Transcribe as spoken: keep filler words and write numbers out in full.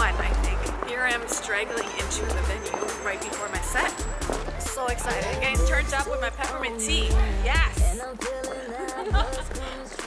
one, I think. Here I am straggling into the venue right before my set. So excited. Getting turned up with my peppermint tea. Yes!